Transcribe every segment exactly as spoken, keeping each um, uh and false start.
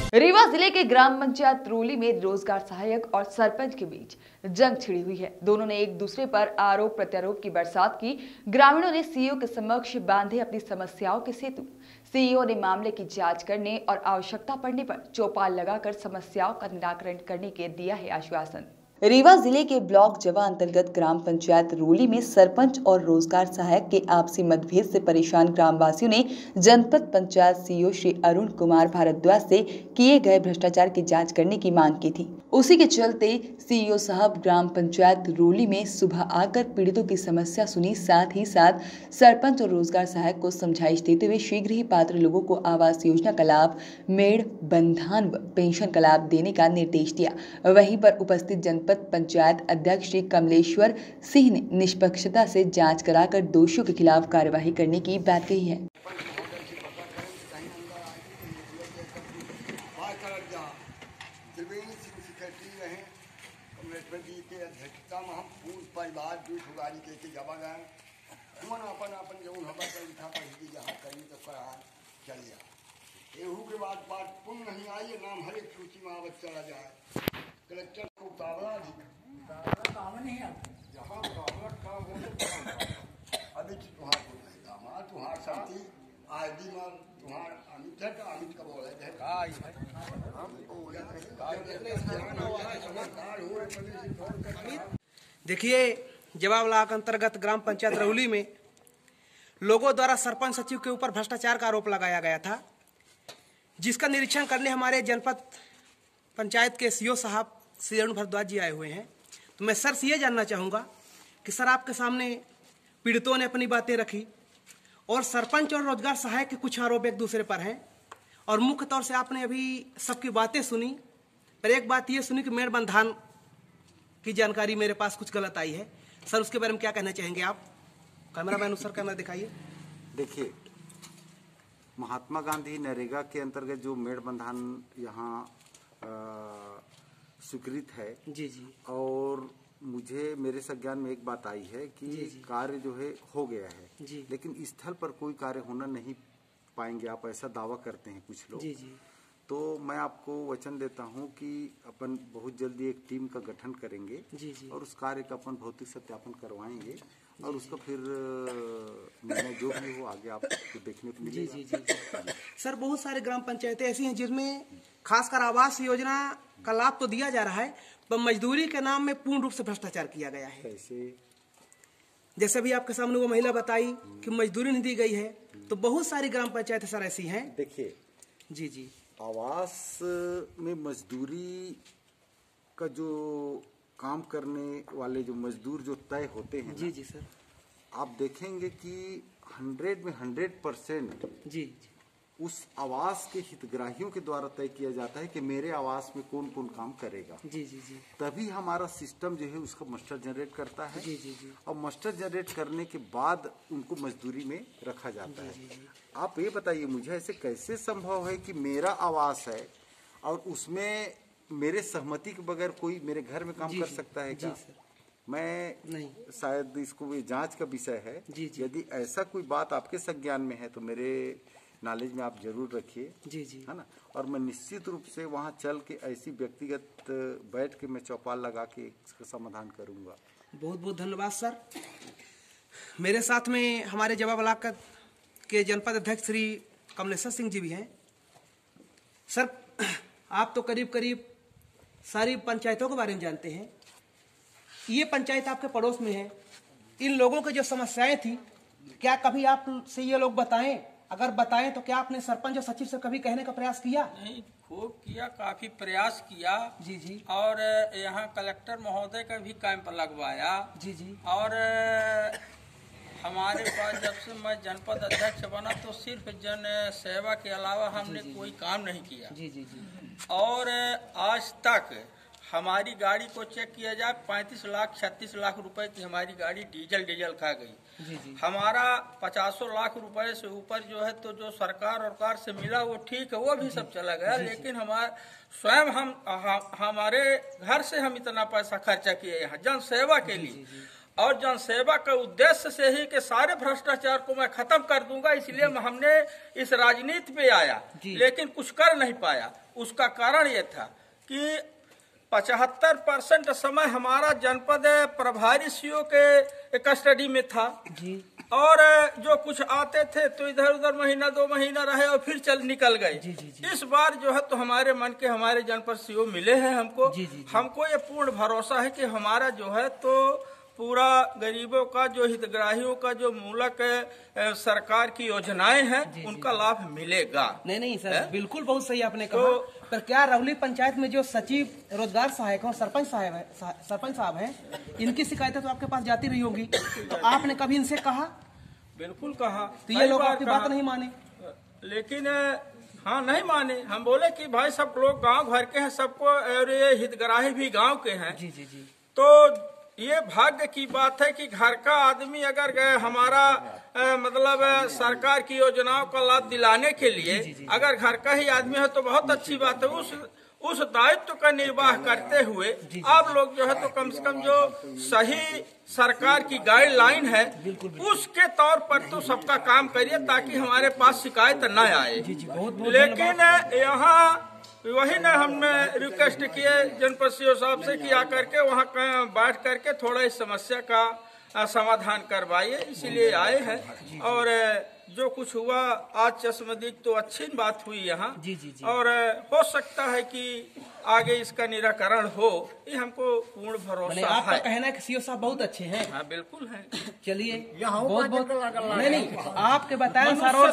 रीवा जिले के ग्राम पंचायत रोली में रोजगार सहायक और सरपंच के बीच जंग छिड़ी हुई है। दोनों ने एक दूसरे पर आरोप प्रत्यारोप की बरसात की। ग्रामीणों ने सीईओ के समक्ष बांधे अपनी समस्याओं के सेतु। सीईओ ने मामले की जांच करने और आवश्यकता पड़ने पर चौपाल लगाकर समस्याओं का निराकरण करने के दिया है आश्वासन। रीवा जिले के ब्लॉक जवा अंतर्गत ग्राम पंचायत रोली में सरपंच और रोजगार सहायक के आपसी मतभेद से परेशान ग्रामवासियों ने जनपद पंचायत सीईओ श्री अरुण कुमार भारद्वाज से किए गए भ्रष्टाचार की जांच करने की मांग की थी। उसी के चलते सीईओ साहब ग्राम पंचायत रोली में सुबह आकर पीड़ितों की समस्या सुनी, साथ ही साथ सरपंच और रोजगार सहायक को समझाइश देते हुए शीघ्र ही पात्र लोगों को आवास योजना का लाभ, मेड़ बंधान व पेंशन का लाभ देने का निर्देश दिया। वहीं पर उपस्थित जनपद पंचायत अध्यक्ष श्री कमलेश्वर सिंह ने निष्पक्षता से जांच कराकर दोषियों के खिलाफ कार्यवाही करने की बात कही है। अध्यक्षता में हम पूर्ण परिवार दूध उगारी के जमा गए मन अपन अपन जो लिखा पढ़ी जहाँ करी तो करा चलिए। एहू के बाद बात पुण्य नहीं आई, नाम हर एक सूची में आवत चला जाए। कलेक्टर को उतावला काम नहीं है, जहाँ उतावला काम हो अभी तुम्हारा को नहीं दामाद तुम्हारा साथी आदि में तुम्हारा अमित है का अमित का बोल है देखिए, जवाबलाक अंतर्गत ग्राम पंचायत रौली में लोगों द्वारा सरपंच सचिव के ऊपर भ्रष्टाचार का आरोप लगाया गया था, जिसका निरीक्षण करने हमारे जनपद पंचायत के सीईओ साहब श्री अरुण भारद्वाज जी आए हुए हैं। तो मैं सर से ये जानना चाहूँगा कि सर, आपके सामने पीड़ितों ने अपनी बातें रखी और सरपंच और रोजगार सहायक के कुछ आरोप एक दूसरे पर हैं, और मुख्य तौर से आपने अभी सबकी बातें सुनी, पर एक बात ये सुनी कि मेड़ बंधान की जानकारी मेरे पास कुछ गलत आई है। सर, उसके बारे में क्या कहना चाहेंगे आप? कैमरामैन सर, कैमरा दिखाइए। देखिए, महात्मा गांधी नरेगा के अंतर्गत जो मेड़ बंधान यहाँ स्वीकृत है जी जी, और मुझे मेरे संज्ञान में एक बात आई है कि कार्य जो है हो गया है जी, लेकिन स्थल पर कोई कार्य होना नहीं पाएंगे, आप ऐसा दावा करते हैं कुछ लोग। जी जी, तो मैं आपको वचन देता हूं कि अपन बहुत जल्दी एक टीम का गठन करेंगे जी जी, और उस कार्य का अपन भौतिक सत्यापन करवाएंगे और उसका फिर निर्णय जो भी हो आगे आपको देखने को मिलेगा। जी जी जी जी। सर, बहुत सारे ग्राम पंचायतें ऐसी हैं जिसमें खासकर आवास योजना का लाभ तो दिया जा रहा है, पर मजदूरी के नाम में पूर्ण रूप से भ्रष्टाचार किया गया है। कैसे? जैसे भी आपके सामने वो महिला बताई कि मजदूरी नहीं दी गई है, तो बहुत सारी ग्राम पंचायतें सर ऐसी हैं। देखिए जी जी, आवास में मजदूरी का जो काम करने वाले जो मजदूर जो तय होते हैं, जी जी सर, आप देखेंगे कि हंड्रेड में हंड्रेड परसेंट जी उस आवास के हितग्राहियों के द्वारा तय किया जाता है कि मेरे आवास में कौन कौन काम करेगा। जी जी जी, तभी हमारा सिस्टम जो है उसका मस्टर जनरेट करता है। जी जी जी, और मस्टर जनरेट करने के बाद उनको मजदूरी में रखा जाता है। जी जी, आप ये बताइए मुझे, ऐसे कैसे संभव है कि मेरा आवास है और उसमें मेरे सहमति के बगैर कोई मेरे घर में काम कर सकता है क्या? मैं नहीं, शायद इसको ये जांच का विषय है। जी जी, यदि ऐसा कोई बात आपके संज्ञान में है तो मेरे नॉलेज में आप जरूर रखिए, जी जी, है ना। और मैं निश्चित रूप से वहाँ चल के ऐसी व्यक्तिगत बैठ के मैं चौपाल लगा के इसका समाधान करूंगा। बहुत बहुत धन्यवाद सर। मेरे साथ में हमारे जवाबलाक के जनपद अध्यक्ष श्री कमलेश्वर सिंह जी भी हैं। सर, आप तो करीब करीब सारी पंचायतों के बारे में जानते हैं। ये पंचायत आपके पड़ोस में है, इन लोगों की जो समस्याएं थी, क्या कभी आप से ये लोग बताएं? अगर बताएं तो क्या आपने सरपंच और सचिव से कभी कहने का प्रयास किया? नहीं, खूब किया, काफी प्रयास किया। जी जी, और यहाँ कलेक्टर महोदय का भी कैंप लगवाया। जी जी, और हमारे पास जब से मैं जनपद अध्यक्ष बना तो सिर्फ जन सेवा के अलावा हमने कोई काम नहीं किया। जी जी जी, और आज तक हमारी गाड़ी को चेक किया जाए, पैंतीस लाख छत्तीस लाख रुपए की हमारी गाड़ी डीजल डीजल खा गई। जी जी, हमारा पचासों लाख रुपए से ऊपर जो है तो जो सरकार और कार से मिला वो ठीक है, वो भी सब चला गया। लेकिन हमारे स्वयं हम, हम हमारे घर से हम इतना पैसा खर्चा किए यहाँ जन सेवा के लिए। और जनसेवा के उद्देश्य से ही कि सारे भ्रष्टाचार को मैं खत्म कर दूंगा, इसलिए हमने इस राजनीति पे आया, लेकिन कुछ कर नहीं पाया। उसका कारण ये था कि पचहत्तर परसेंट समय हमारा जनपद प्रभारी सीओ के कस्टडी में था जी। और जो कुछ आते थे तो इधर उधर महीना दो महीना रहे और फिर चल निकल गए। जी, जी, जी। इस बार जो है तो हमारे मन के हमारे जनपद सीओ मिले हैं हमको। जी, जी, जी। हमको ये पूर्ण भरोसा है कि हमारा जो है तो पूरा गरीबों का जो हितग्राहियों का जो मूलक सरकार की योजनाएं हैं उनका लाभ मिलेगा। नहीं नहीं सर, बिल्कुल बहुत सही आपने कहा। तो, पर क्या रौली पंचायत में जो सचिव रोजगार सहायक और सरपंच साहब है सरपंच साहब हैं, इनकी शिकायतें तो आपके पास जाती रही होंगी, तो आपने कभी इनसे कहा? बिल्कुल कहा। तो ये लोग आपकी बात नहीं माने? लेकिन हाँ नहीं माने। हम बोले कि भाई सब लोग गांव भर के हैं, सबको और ये हितग्राही भी गांव के हैं। जी जी जी। तो ये भाग्य की बात है कि घर का आदमी अगर हमारा आ, मतलब सरकार की योजनाओं का लाभ दिलाने के लिए जी, जी, जी, अगर घर का ही आदमी है तो बहुत अच्छी बात है। उस उस दायित्व का निर्वाह करते हुए आप लोग जो है तो कम से कम जो सही सरकार की गाइडलाइन है उसके तौर पर तो सबका काम करिए ताकि हमारे पास शिकायत न आए। लेकिन यहाँ वही न हमने रिक्वेस्ट किए जनपद सीओ साहब से कि आकर के वहाँ बैठ करके थोड़ा इस समस्या का समाधान करवाइए, इसीलिए आए हैं। और जो कुछ हुआ आज चश्मदीद तो अच्छी बात हुई यहाँ। जी जी जी। और हो सकता है कि आगे इसका निराकरण हो, ये हमको पूर्ण भरोसा है। आपका कहना है कि सीओ साहब बहुत अच्छे हैं? हाँ बिल्कुल है। चलिए बहुत बहुत नहीं नहीं आपके बताया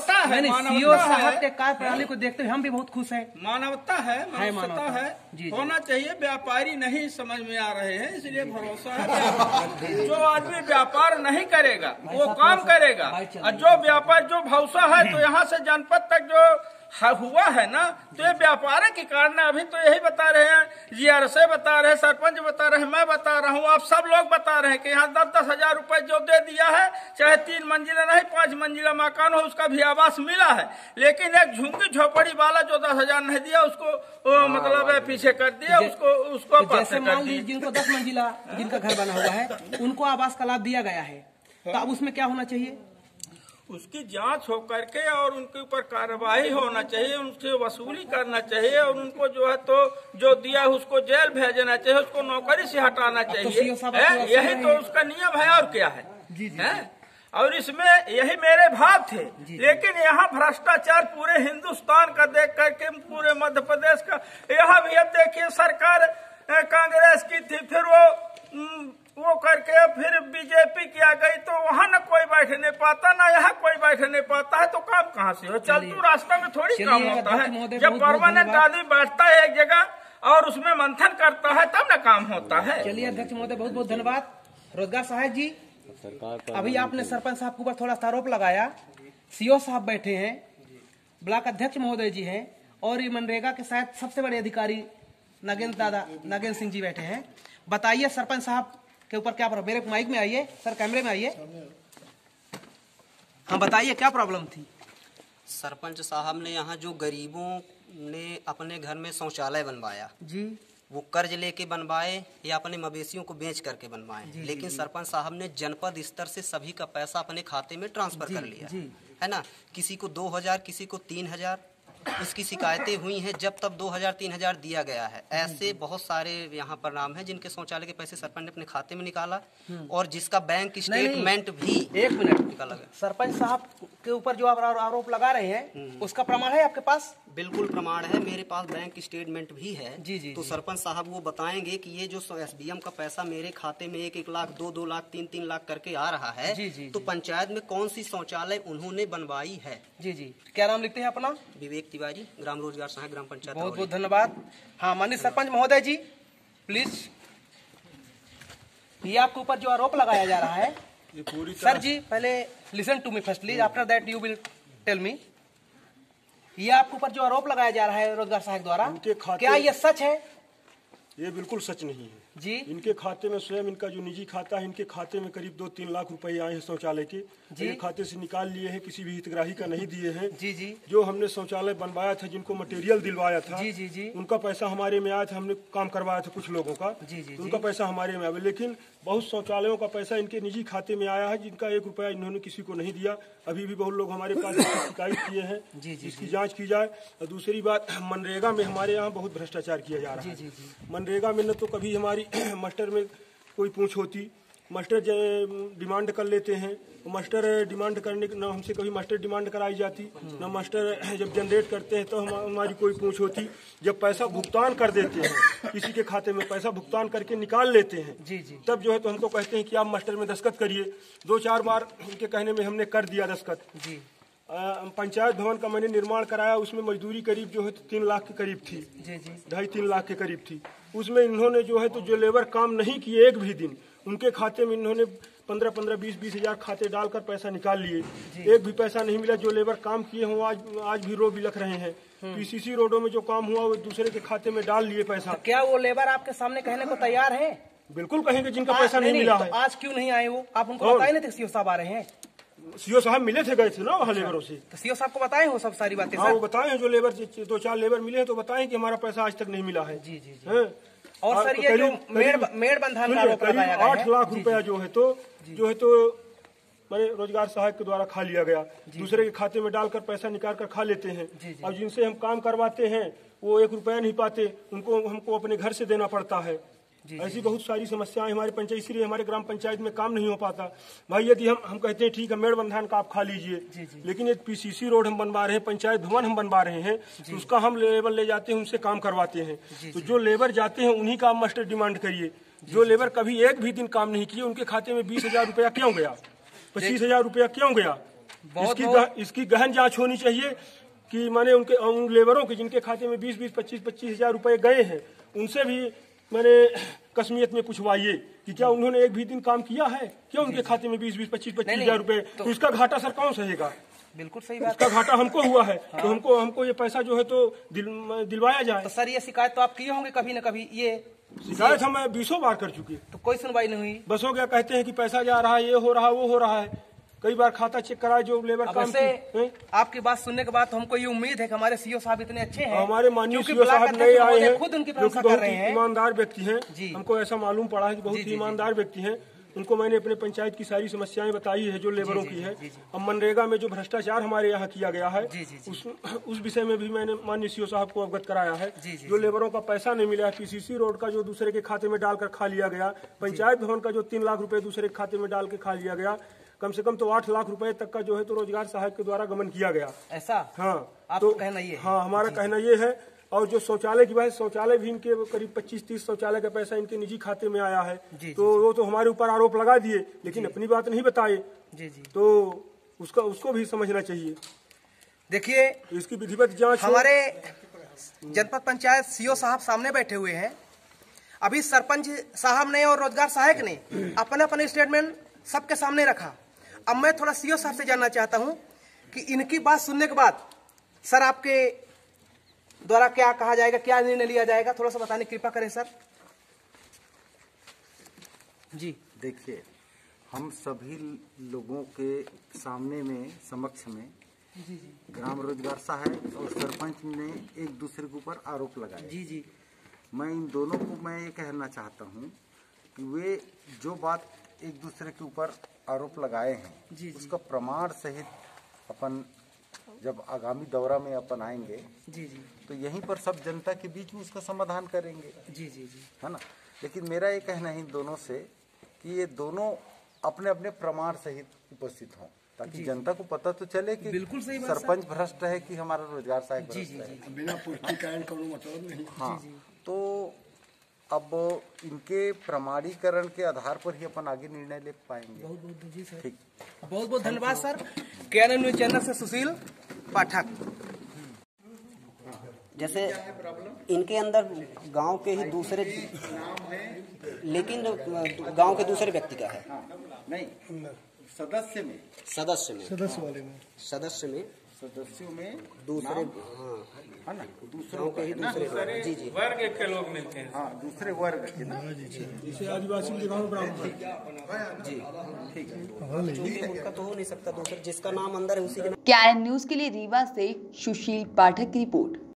सीओ साहब के कार्य प्रणाली को देखते हुए हम भी बहुत खुश हैं। मानवता है, मानवता है, होना चाहिए। व्यापारी नहीं समझ में आ रहे हैं, इसलिए भरोसा है। जो आदमी व्यापार नहीं करेगा वो काम करेगा, और जो व्यापार जो भरोसा है तो यहाँ से जनपद तक जो हुआ है ना, तो ये व्यापार के कारण अभी तो यही बता रहे हैं, जीआरसे बता रहे हैं, सरपंच बता रहे हैं, मैं बता रहा हूँ, आप सब लोग बता रहे हैं कि यहाँ दस दस हजार रुपए जो दे दिया है, चाहे तीन मंजिला नहीं पांच मंजिला मकान हो उसका भी आवास मिला है। लेकिन एक झुंगी झोपड़ी वाला जो दस हजार नहीं दिया उसको ओ, मतलब पीछे कर दिया, उसको उसको जैसे मान लीजिए जिनको दस मंजिला जिनका घर बना हुआ है उनको आवास का लाभ दिया गया है, तो अब उसमें क्या होना चाहिए? उसकी जांच हो करके और उनके ऊपर कार्रवाई होना चाहिए, उनसे वसूली करना चाहिए, और उनको जो है तो जो दिया है उसको जेल भेजना चाहिए, उसको नौकरी से हटाना चाहिए। तो यही तो उसका नियम है, और क्या है, जी जी है? और इसमें यही मेरे भाव थे। लेकिन यहाँ भ्रष्टाचार पूरे हिंदुस्तान का देख करके, पूरे मध्य प्रदेश का, यहाँ भी अब देखिए सरकार कांग्रेस की थी, फिर वो वो करके फिर बीजेपी की आ गई, तो वहाँ न कोई बैठ नहीं पाता, ना यहाँ कोई बैठ नहीं पाता है, तो काम कहाँ से हो? चलतू रास्ता में थोड़ी काम होता है। जब परमानेंट आदमी बैठता है एक जगह और उसमें मंथन करता है तब न काम होता है। चलिए अध्यक्ष महोदय बहुत बहुत धन्यवाद। रोजगार सहायक जी, अभी आपने सरपंच साहब के ऊपर थोड़ा सा आरोप लगाया, सीओ साहब बैठे हैं, ब्लॉक अध्यक्ष महोदय जी हैं, और ये मनरेगा के शायद सबसे बड़े अधिकारी नागेंद्र दादा नागेंद्र सिंह जी बैठे हैं। बताइए सरपंच साहब के ऊपर क्या प्रॉब्लम? मेरे माइक में आइए सर, कैमरे में आइए। हाँ बताइए क्या प्रॉब्लम थी? सरपंच साहब ने यहाँ जो गरीबों ने अपने घर में शौचालय बनवाया जी, वो कर्ज लेके बनवाए या अपने मवेशियों को बेच करके बनवाए, लेकिन सरपंच साहब ने जनपद स्तर से सभी का पैसा अपने खाते में ट्रांसफर कर लिया जी, है ना। किसी को दो हजार किसी को तीन हजार इसकी शिकायतें हुई हैं, जब तब दो हजार तीन हजार दिया गया है। ऐसे बहुत सारे यहाँ पर नाम है जिनके शौचालय के पैसे सरपंच ने अपने खाते में निकाला, और जिसका बैंक स्टेटमेंट भी एक मिनट निकाला गया। सरपंच साहब के ऊपर जो आप आरोप लगा रहे हैं उसका प्रमाण है आपके पास? बिल्कुल प्रमाण है, मेरे पास बैंक स्टेटमेंट भी है जी जी। तो सरपंच साहब वो बताएंगे कि ये जो एसडीएम का पैसा मेरे खाते में एक एक लाख दो दो लाख तीन तीन लाख करके आ रहा है जी जी, तो पंचायत में कौन सी शौचालय उन्होंने बनवाई है? जी जी। क्या नाम लिखते हैं अपना? विवेक तिवारी, ग्राम रोजगार सहायक, ग्राम पंचायत। बहुत बहुत धन्यवाद। हाँ माननीय सरपंच महोदय जी प्लीज, ये आपके ऊपर जो आरोप लगाया जा रहा है ये पूरी सर जी, पहले listen to me firstly, after that you will tell me. ये आपके ऊपर जो आरोप लगाया जा रहा है रोजगार सहायक द्वारा, क्या ये सच है? ये बिल्कुल सच नहीं है जी। इनके खाते में स्वयं इनका जो निजी खाता है, इनके खाते में करीब दो तीन लाख रुपए आए हैं शौचालय के, जी। खाते से निकाल लिए हैं, किसी भी हितग्राही का नहीं दिए हैं जी जी। जो हमने शौचालय बनवाया था, जिनको मटेरियल दिलवाया था जी जी जी, उनका पैसा हमारे में आया था, हमने काम करवाया था कुछ लोगों का जी जी, उनका पैसा हमारे में आया। लेकिन बहुत शौचालयों का पैसा इनके निजी खाते में आया है, जिनका एक रुपया इन्होंने किसी को नहीं दिया। अभी भी बहुत लोग हमारे पास शिकायत किए हैं, इसकी जांच की जाए। और दूसरी बात, मनरेगा में हमारे यहाँ बहुत भ्रष्टाचार किया जा रहा है। मनरेगा में न तो कभी हमारी मास्टर में कोई पूछ होती, मास्टर डिमांड कर लेते हैं, मास्टर डिमांड करने न हमसे कभी मास्टर डिमांड कराई जाती, न मास्टर जब जनरेट करते हैं तो हम हमारी कोई पूछ होती। जब पैसा भुगतान कर देते हैं, किसी के खाते में पैसा भुगतान करके निकाल लेते हैं, जी जी तब जो है तो हमको कहते हैं कि आप मास्टर में दस्तखत करिए। दो चार बार उनके कहने में हमने कर दिया दस्तखत जी। पंचायत भवन का मैंने निर्माण कराया, उसमें मजदूरी करीब जो है तो तीन लाख के करीब थी, जी जी ढाई तीन लाख के करीब थी। उसमें इन्होंने जो है तो जो लेबर काम नहीं किए एक भी दिन, उनके खाते में इन्होंने पंद्रह पंद्रह बीस बीस हजार खाते डालकर पैसा निकाल लिए, एक भी पैसा नहीं मिला। जो लेबर काम किए हों आज आज भी रो बिलख रहे हैं। पीसीसी रोडों में जो काम हुआ वो दूसरे के खाते में डाल लिए पैसा। तो क्या वो लेबर आपके सामने कहने को तैयार है? बिल्कुल कहेंगे जिनका पैसा नहीं, नहीं मिला है। तो आज क्यों नहीं आए वो? आप उनको बताए नहीं थे सीओ साहब आ रहे हैं? सीओ साहब मिले थे, गए थे ना वहाँ लेबरों से। तो सीओ साहब को बताए हो सब सारी बातें? हाँ, वो बताए हैं। जो लेबर दो चार लेबर मिले हैं तो बताए कि हमारा पैसा आज तक नहीं मिला है। जी जी जी। और सर ये जो मेड़ मेड़ बंधन का आरोप लगाया गया है, आठ लाख रुपया जो है तो जो है तो मैंने रोजगार सहायक के द्वारा खा लिया गया। दूसरे के खाते में डालकर पैसा निकाल कर खा लेते हैं। और जिनसे हम काम करवाते हैं वो एक रुपया नहीं पाते, उनको हमको अपने घर से देना पड़ता है। ऐसी बहुत सारी समस्याएं हमारे पंचायत, इसलिए हमारे ग्राम पंचायत में काम नहीं हो पाता। भाई यदि हम हम कहते हैं ठीक है मेड़ बंधान का आप खा लीजिए, लेकिन यदि पीसीसी रोड हम बनवा रहे हैं, पंचायत भवन हम बनवा रहे हैं, तो उसका हम लेबर ले जाते हैं, उनसे काम करवाते हैं। तो जो लेबर जाते हैं उन्हीं का आप मास्टर डिमांड करिए। जो लेबर कभी एक भी दिन काम नहीं किए, उनके खाते में बीस हजार रुपया क्यों गया, पच्चीस हजार रुपया क्यों गया? इसकी इसकी गहन जाँच होनी चाहिए कि माने उनके उन लेबरों के जिनके खाते में बीस बीस पच्चीस पच्चीस हजार रुपये गए हैं, उनसे भी मैंने कस्मियत में पूछवाइए कि क्या उन्होंने एक भी दिन काम किया है, क्या उनके खाते में बीस बीस पच्चीस पच्चीस हजार रुपए। तो इसका घाटा सर कौन सहेगा? बिल्कुल सही बात। इसका घाटा हमको हुआ है। हाँ। तो हमको हमको ये पैसा जो है तो दिल, दिलवाया जाए। तो सर ये शिकायत तो आप किए होंगे कभी न कभी? ये शिकायत हम बीसों बार कर चुके, तो कोई सुनवाई नहीं हुई। बस हो गया, कहते हैं कि पैसा जा रहा है, ये हो रहा है, वो हो रहा है। कई बार खाता चेक कराए जो लेबर काम से। आपकी बात सुनने के बाद हमको ये उम्मीद है कि हमारे सीओ साहब इतने अच्छे हैं, हमारे माननीय सीओ साहब नए आए हैं, खुद उनकी जो कि बहुत ही ईमानदार व्यक्ति हैं। हमको ऐसा मालूम पड़ा है कि बहुत ही ईमानदार व्यक्ति हैं। उनको मैंने अपने पंचायत की सारी समस्याएं बताई है जो लेबरों की है। अब मनरेगा में जो भ्रष्टाचार हमारे यहाँ किया गया है उस उस विषय में भी मैंने माननीय सीओ साहब को अवगत कराया है। जो लेबरों का पैसा नहीं मिला, पीसीसी रोड का जो दूसरे के खाते में डालकर खा लिया गया, पंचायत भवन का जो तीन लाख रुपए दूसरे के खाते में डाल के खा लिया गया, कम से कम तो आठ लाख रुपए तक का जो है तो रोजगार सहायक के द्वारा गमन किया गया। ऐसा? हाँ, तो कहना ये है। हाँ, हमारा कहना ये है। और जो शौचालय की बात, शौचालय भी इनके करीब पच्चीस तीस शौचालय का पैसा इनके निजी खाते में आया है। जी, तो जी, वो तो हमारे ऊपर आरोप लगा दिए, लेकिन अपनी बात नहीं बताए। जी जी। तो उसका उसको भी समझना चाहिए। देखिए इसकी विधिवत जांच। हमारे जनपद पंचायत सीओ साहब सामने बैठे हुए हैं। अभी सरपंच साहब ने और रोजगार सहायक ने अपने अपने स्टेटमेंट सबके सामने रखा। अब मैं थोड़ा सीओ साहब से जानना चाहता हूं कि इनकी बात सुनने के बाद सर आपके द्वारा क्या कहा जाएगा, क्या निर्णय लिया जाएगा, थोड़ा सा बताने की कृपा करें सर। जी देखिए, हम सभी लोगों के सामने में समक्ष में जी जी ग्राम रोजगार सहायक और सरपंच ने एक दूसरे के ऊपर आरोप लगाए। जी जी मैं इन दोनों को मैं ये कहना चाहता हूँ कि वे जो बात एक दूसरे के ऊपर आरोप लगाए हैं जी, उसका प्रमाण सहित अपन जब आगामी दौरा में अपन आएंगे जी जी तो यहीं पर सब जनता के बीच में उसका समाधान करेंगे। जी जी जी है ना। लेकिन मेरा ये कहना है इन दोनों से कि ये दोनों अपने अपने प्रमाण सहित उपस्थित हों, ताकि जनता को पता तो चले कि बिल्कुल सही सरपंच भ्रष्ट है कि हमारा रोजगार सहायक भ्रष्ट है। बिना पुष्टिकरण का मतलब नहीं। हाँ, तो अब इनके प्रमाणीकरण के आधार पर ही अपन आगे निर्णय ले पाएंगे। बहुत बहुत जी सर। ठीक, बहुत बहुत धन्यवाद सर। केएनएन न्यूज चैनल से सुशील पाठक। जैसे इनके अंदर गांव के ही दूसरे, लेकिन गांव के दूसरे व्यक्ति का है नहीं, सदस्य में सदस्य में सदस्य वाले में सदस्य में सदस्यों में दूसरे, हाँ है ना, दूसरों के ही दूसरे जी जी वर्ग के लोग मिलते हैं। हाँ, दूसरे वर्ग के ना, जैसे आदिवासी के गाँव ब्राह्मण जी ठीक है। चूंकि उनका तो हो नहीं सकता दूसरा, जिसका नाम अंदर है उसी के नाम। केएनएन न्यूज के लिए रीवा से सुशील पाठक की रिपोर्ट।